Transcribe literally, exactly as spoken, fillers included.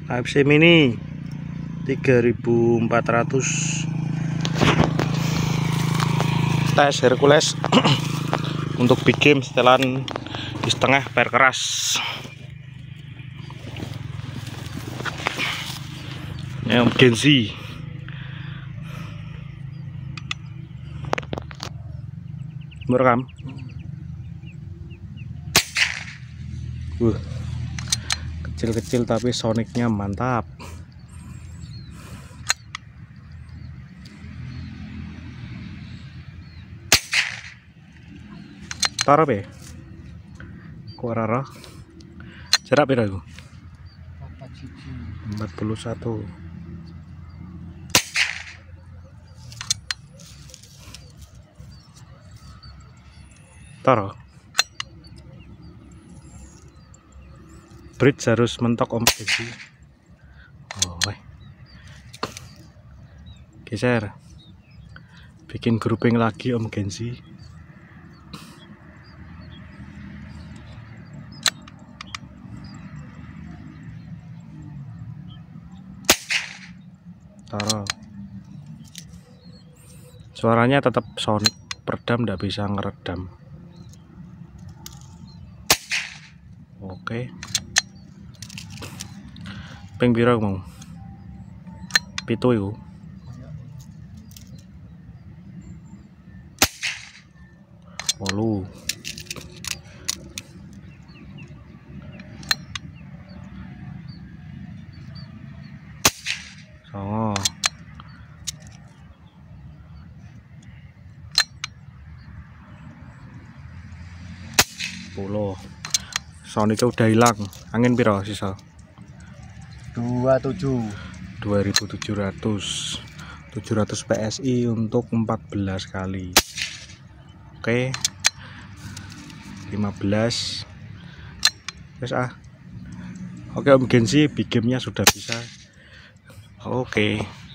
A F C Mini tiga ribu empat ratus tes Hercules untuk big game setelan di setengah per keras. Yang Genzi merekam. Uh, kecil-kecil tapi sonicnya mantap. Tara be, kuarara, jarak berapa itu? empat puluh satu. Tara. Bridge harus mentok Om Genzi. Oh, weh. Geser. Bikin grouping lagi Om Genzi. Taruh. Suaranya tetap sonic, peredam tidak bisa ngeredam. Oke. Ping piro mau? Pitu iku. Wolu. Songo. Sepuluh. Sonicnya udah hilang. Angin piro sisa? dua puluh tujuh. dua ribu tujuh ratus. tujuh ratus P S I untuk empat belas kali. Oke. lima belas. Wes ah. Oke Om Genzi, big game-nya sudah bisa. Oke.